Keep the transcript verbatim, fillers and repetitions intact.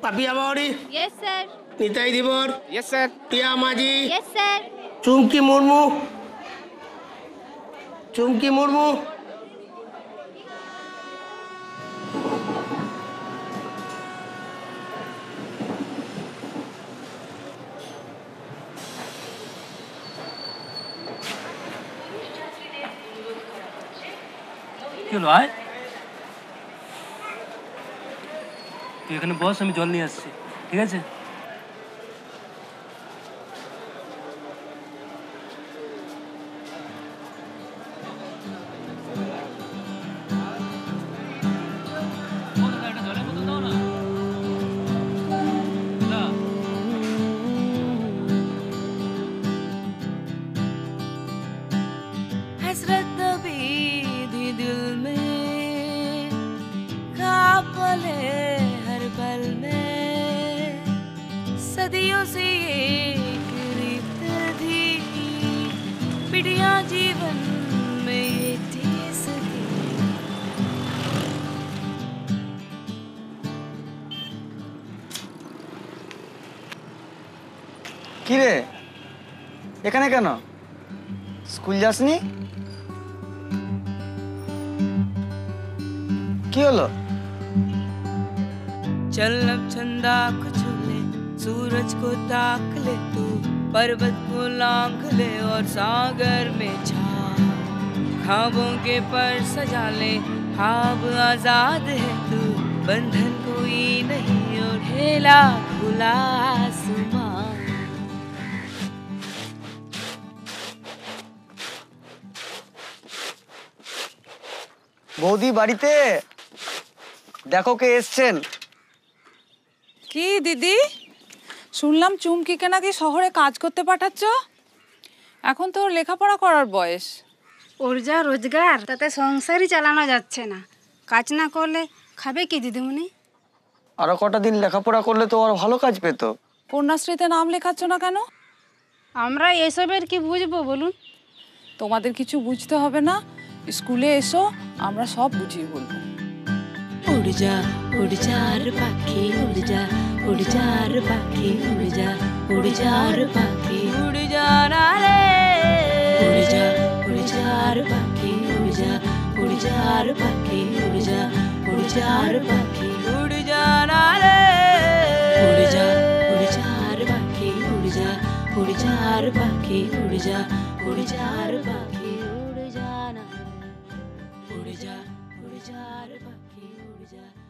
Papiya Bauri. Yes sir. Nitai Dibar. Yes sir. Tiya Majhi. Yes sir. Chumki Murmu. Chumki Murmu. কি হলো আয়? তুই এখানে বস, আমি জল নিয়ে আসছি, ঠিক আছে? हसरत दबी थी दिल में, ख्वाब पले हर पल में, सदियों से ये रीत थी, पिटिया जीवन में ये ठेस थी। কি রে, এখানে কেন? স্কুল যাসনি? কি হলো? चल अब चंदा को छू ले, सूरज को ताक ले तू, पर्वत को लांघ ले और सागर में छा, ख्वाबों के पर सजा ले, ख्वाब आजाद है तू, बंधन कोई नहीं और खेला खुला आसमां। বৌদি বাড়িতে? দেখো কে এসছেন। কি দিদি, শুনলাম চুমকিকে নাকি শহরে কাজ করতে পাঠাচ্ছ? এখন তো ওর লেখাপড়া করার বয়স। ওর যা রোজগার তাতে সংসারই চালানো যাচ্ছে না, কাজ না করলে খাবে কি দিদিমণি? আরো কটা দিন লেখাপড়া করলে তো আর ভালো কাজ পেতো। কন্যাশ্রীতে নাম লেখাচ্ছ না কেন? আমরা এসবের কি বুঝবো বলুন? তোমাদের কিছু বুঝতে হবে না, স্কুলে এসো, আমরা সব বুঝিয়ে বলবো। उड़ जा उड़ जा रे पाखी उड़ जा उड़ जा रे पाखी उड़ जा उड़ जा रे पाखी उड़ जा ना रे उड़ जा उड़ जा रे पाखी उड़ जा उड़ जा रे पाखी उड़ जा उड़ जा रे पाखी उड़ जा ना रे उड़ जा उड़ जा रे पाखी उड़ जा उड़ जा रे पाखी उड़ जा उड़ जा रे पाखी उड़ जा ना उड़ जा उड़ जा रे पाखी उड़ जा।